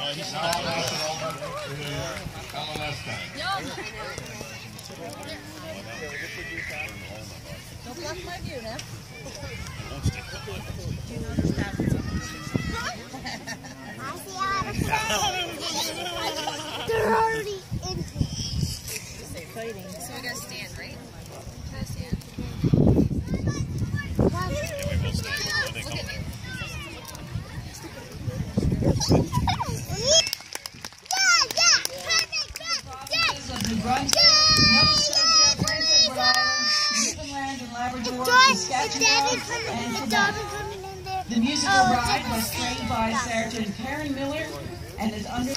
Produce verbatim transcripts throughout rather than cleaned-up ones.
he's not passing over to Kalinesta. Don't block my view now. They're already in. Fighting. So we gotta stand, right? Try to stand. New Brunswick, Nova Scotia, Prince Edward Island, Newfoundland and Labrador, Saskatchewan, and Quebec. The musical ride was trained by Sergeant Karen Miller and is under.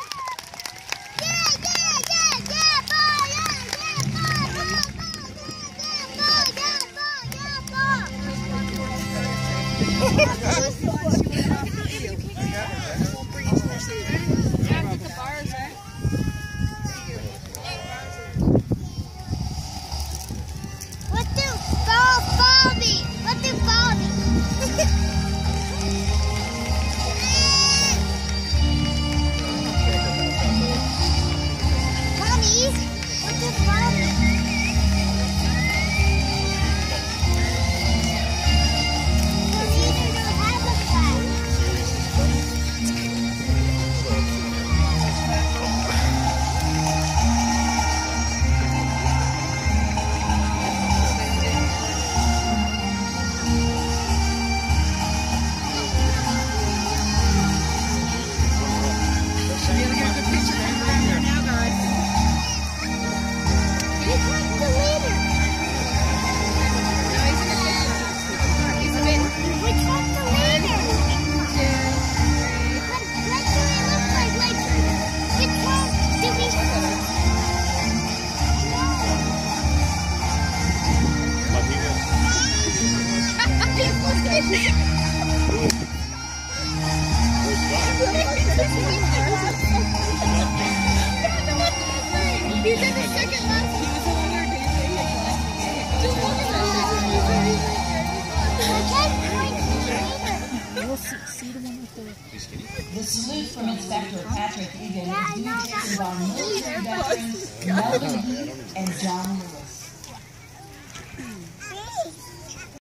He's in the second last. He was over there dancing. Just look at that. The salute from Inspector Patrick Egan is due to military veterans Melvin Heath and John Lewis.